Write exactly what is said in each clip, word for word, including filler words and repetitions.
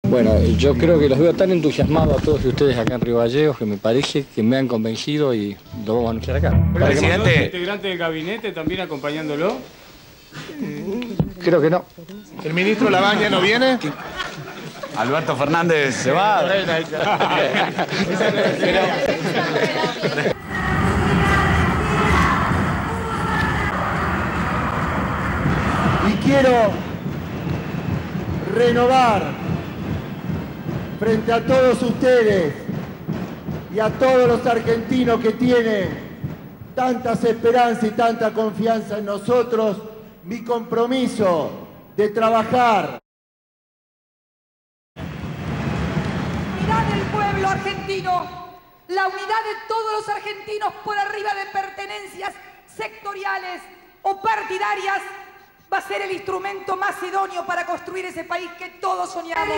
Bueno, yo creo que los veo tan entusiasmados a todos ustedes acá en Río Gallegos que me parece que me han convencido y lo vamos a anunciar acá. ¿El presidente integrante del gabinete también acompañándolo? Creo que no. ¿El ministro Labaña no viene? Alberto Fernández se va. Y quiero renovar frente a todos ustedes y a todos los argentinos que tienen tantas esperanzas y tanta confianza en nosotros, mi compromiso de trabajar. Unidad del pueblo argentino, la unidad de todos los argentinos por arriba de pertenencias sectoriales o partidarias va a ser el instrumento más idóneo para construir ese país que todos soñamos.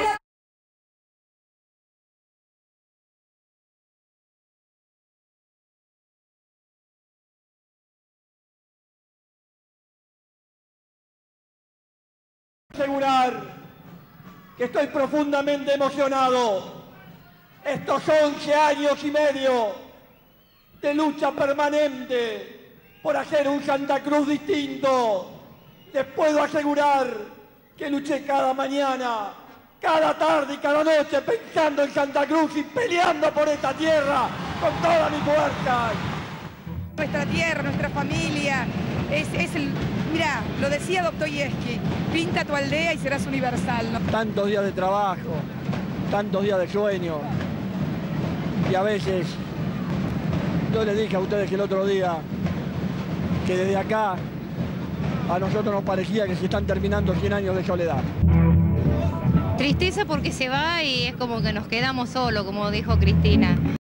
Asegurar que estoy profundamente emocionado. Estos once años y medio de lucha permanente por hacer un Santa Cruz distinto. Les puedo asegurar que luché cada mañana, cada tarde y cada noche pensando en Santa Cruz y peleando por esta tierra con toda mi fuerza. Nuestra tierra, nuestra familia, es, es el... Mirá, lo decía Dostoyevsky, pinta tu aldea y serás universal, ¿no? Tantos días de trabajo, tantos días de sueño, y a veces, yo les dije a ustedes que el otro día, que desde acá, a nosotros nos parecía que se están terminando cien años de soledad. Tristeza porque se va y es como que nos quedamos solos, como dijo Cristina.